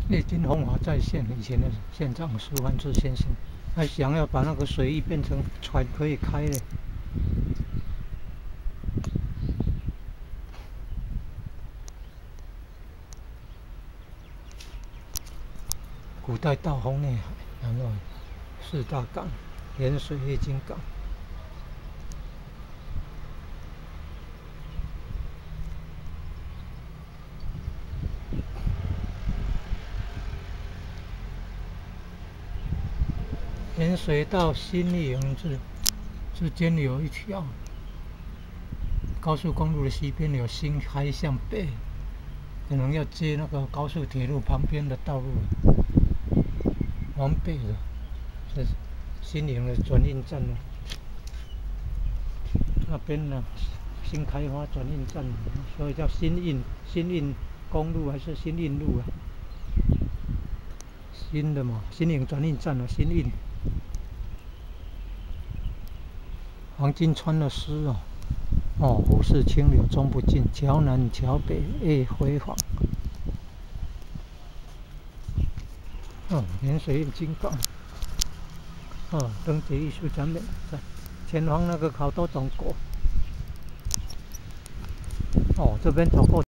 列金风华再现以前的县长苏焕智先生，还想要把那个水域变成船可以开的。古代大丰内海，然后四大港，盐水列金港。盐水到新义营之间有一条高速公路的西边有新开向北，可能要接那个高速铁路旁边的道路，往北的是新营的转运站呢。那边呢新开发转运站，所以叫新运公路还是新运路啊？新的嘛，新营转运站啊，新运。黄金川的诗虎视清流终不尽，桥南桥北夜辉煌。盐水列金港。灯节艺术展览在前方那个好多种果。这边走过。